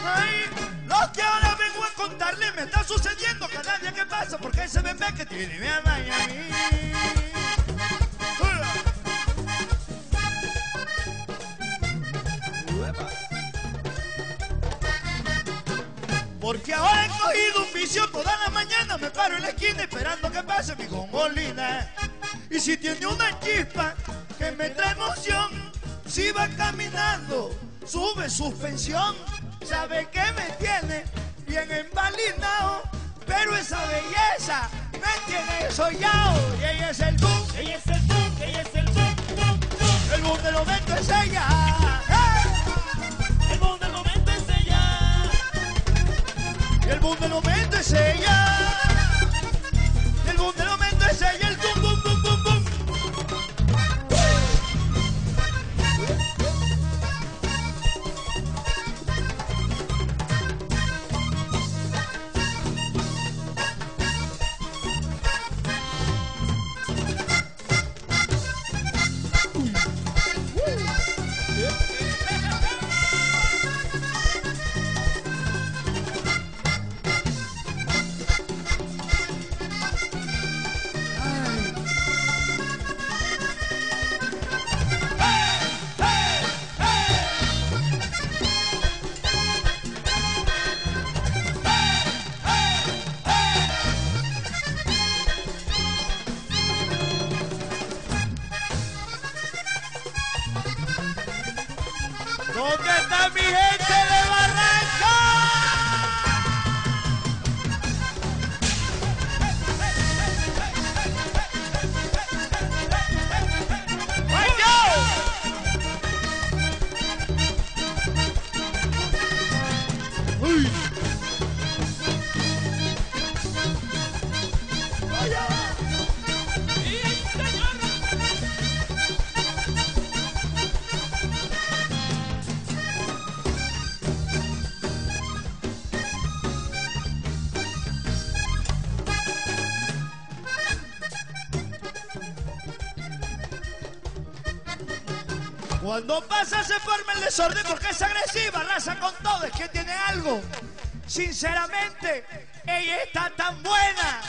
Ay, lo que ahora vengo a contarle me está sucediendo cada día que pasa, porque ese bebé que tiene me amaña a mí. Porque ahora he cogido un vicio, toda la mañana me paro en la esquina esperando que pase mi gomolina. Y si tiene una chispa que me trae emoción, si va caminando, sube suspensión. Sabe que me tiene bien embalinado, pero esa belleza me tiene soñado. Y ella es el boom, Ella es el boom, ella es el boom, boom, boom. el boom del momento es ella. El boom del momento es ella. Y el boom del momento es ella. Y el boom del momento es ella. El boom, boom, boom, boom, boom. ¿Dónde está mi gente de Barranca? ¡Ay, yo! ¡Uy! Cuando pasa se forma el desorden porque es agresiva, arrasa con todo, es que tiene algo. Sinceramente, ella está tan buena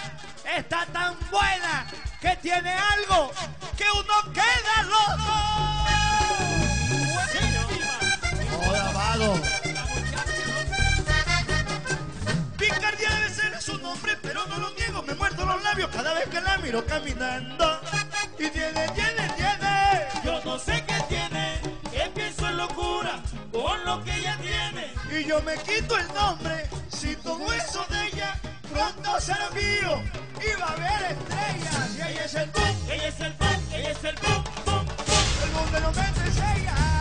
que tiene algo que uno queda loco. Joda, vago. Picardía debe ser su nombre, pero no lo niego, me muerdo los labios cada vez que la miro caminando. Y tiene. Yo no sé qué tiene, que pienso en locura con lo que ella tiene. Y yo me quito el nombre, si todo eso de ella pronto será mío y va a haber estrellas. Y ella es el boom, Ella es el boom, ella es el boom, boom, boom. el boom de los meses es ella.